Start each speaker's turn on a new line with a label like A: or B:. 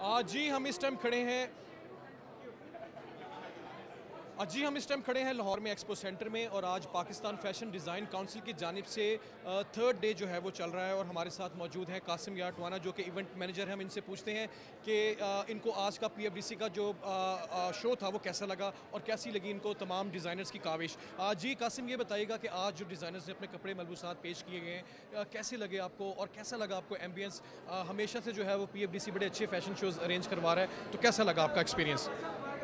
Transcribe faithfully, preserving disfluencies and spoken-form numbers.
A: आज जी हम इस टाइम खड़े हैं आज जी हम इस टाइम खड़े हैं लाहौर में एक्सपो सेंटर में और आज पाकिस्तान फैशन डिज़ाइन काउंसिल की जानिब से थर्ड डे जो है वो चल रहा है और हमारे साथ मौजूद हैं कासिम यार टवाना जो कि इवेंट मैनेजर हैं। हम इनसे पूछते हैं कि इनको आज का पीएफडीसी का जो शो था वो कैसा लगा और कैसी लगी इनको तमाम डिज़ाइनर्स की काविश। जी कासिम, ये बताइएगा कि आज जो डिज़ाइनर्स ने अपने कपड़े मलबूसात पेश किए गए हैं कैसे लगे आपको और कैसा लगा आपको एम्बियंस? हमेशा से जो है वो पीएफडीसी बड़े अच्छे फैशन शोज़ अरेंज करवा रहा है, तो कैसा लगा आपका एक्सपीरियंस?